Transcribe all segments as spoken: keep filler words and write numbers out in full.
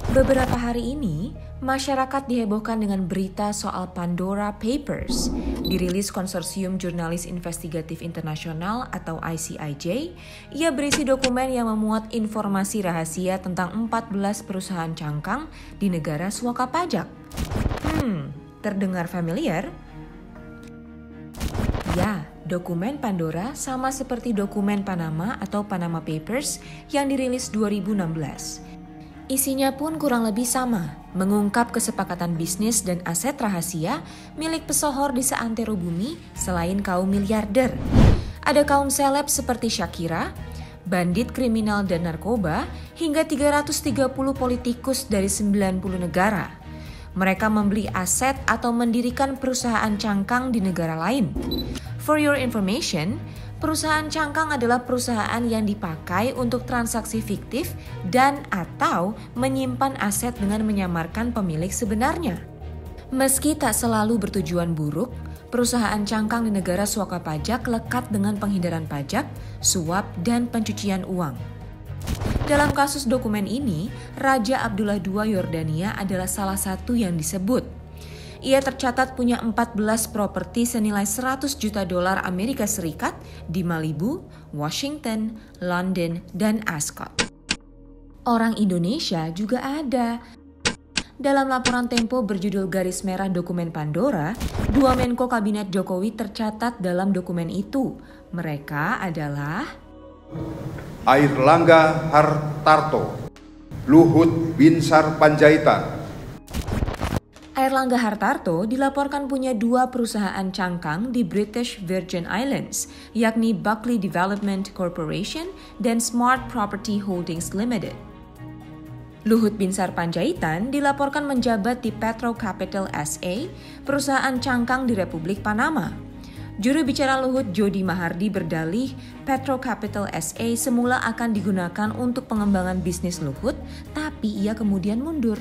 Beberapa hari ini, masyarakat dihebohkan dengan berita soal Pandora Papers. Dirilis Konsorsium Jurnalis Investigatif Internasional atau I C I J, ia berisi dokumen yang memuat informasi rahasia tentang empat belas perusahaan cangkang di negara suaka pajak. Hmm, terdengar familiar? Ya, dokumen Pandora sama seperti dokumen Panama atau Panama Papers yang dirilis dua ribu enam belas. Isinya pun kurang lebih sama, mengungkap kesepakatan bisnis dan aset rahasia milik pesohor di seantero bumi selain kaum miliarder. Ada kaum seleb seperti Shakira, bandit kriminal dan narkoba, hingga tiga ratus tiga puluh politikus dari sembilan puluh negara. Mereka membeli aset atau mendirikan perusahaan cangkang di negara lain. For your information, perusahaan cangkang adalah perusahaan yang dipakai untuk transaksi fiktif dan atau menyimpan aset dengan menyamarkan pemilik sebenarnya. Meski tak selalu bertujuan buruk, perusahaan cangkang di negara suaka pajak lekat dengan penghindaran pajak, suap, dan pencucian uang. Dalam kasus dokumen ini, Raja Abdullah kedua Yordania adalah salah satu yang disebut. Ia tercatat punya empat belas properti senilai seratus juta dolar Amerika Serikat di Malibu, Washington, London, dan Ascot. Orang Indonesia juga ada. Dalam laporan Tempo berjudul Garis Merah Dokumen Pandora, dua Menko Kabinet Jokowi tercatat dalam dokumen itu. Mereka adalah Airlangga Hartarto, Luhut Binsar Panjaitan. Airlangga Hartarto dilaporkan punya dua perusahaan cangkang di British Virgin Islands, yakni Buckley Development Corporation dan Smart Property Holdings Limited. Luhut Binsar Panjaitan dilaporkan menjabat di Petro Capital S A, perusahaan cangkang di Republik Panama. Juru bicara Luhut Jody Mahardi berdalih, Petro Capital S A semula akan digunakan untuk pengembangan bisnis Luhut, tapi ia kemudian mundur.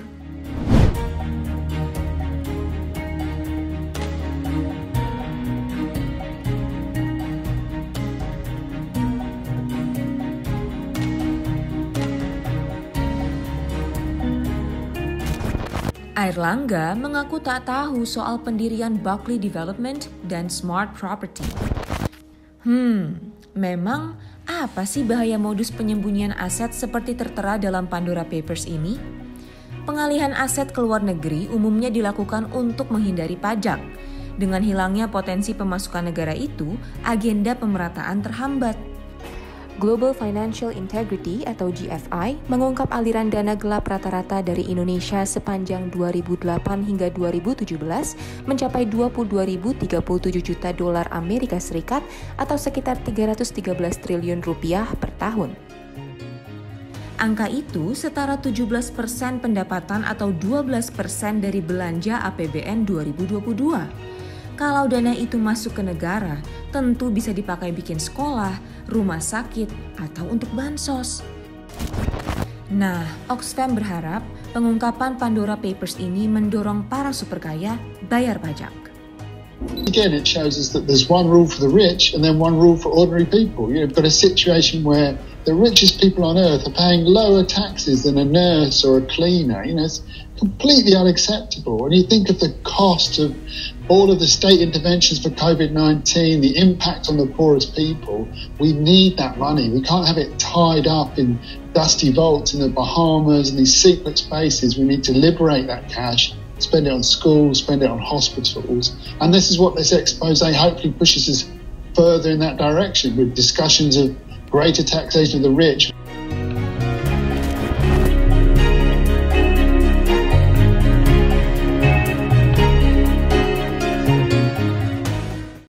Airlangga mengaku tak tahu soal pendirian Buckley Development dan Smart Property. Hmm, memang apa sih bahaya modus penyembunyian aset seperti tertera dalam Pandora Papers ini? Pengalihan aset ke luar negeri umumnya dilakukan untuk menghindari pajak. Dengan hilangnya potensi pemasukan negara itu, agenda pemerataan terhambat. Global Financial Integrity atau G F I mengungkap aliran dana gelap rata-rata dari Indonesia sepanjang dua ribu delapan hingga dua ribu tujuh belas mencapai dua puluh dua ribu tiga puluh tujuh juta dolar Amerika Serikat atau sekitar tiga ratus tiga belas triliun rupiah per tahun. Angka itu setara tujuh belas persen pendapatan atau dua belas persen dari belanja A P B N dua ribu dua puluh dua. Kalau dana itu masuk ke negara, tentu bisa dipakai bikin sekolah, rumah sakit, atau untuk bansos. Nah, Oxfam berharap pengungkapan Pandora Papers ini mendorong para superkaya bayar pajak. Again, it shows us that there's one rule for the rich and then one rule for ordinary people. You've got a situation where the richest people on earth are paying lower taxes than a nurse or a cleaner. You know, it's completely unacceptable. When you think of the cost of all of the state interventions for COVID nineteen, the impact on the poorest people, we need that money. We can't have it tied up in dusty vaults in the Bahamas and these secret spaces. We need to liberate that cash, spend it on schools, spend it on hospitals. And this is what this expose hopefully pushes us further in that direction with discussions of greater taxation of the rich.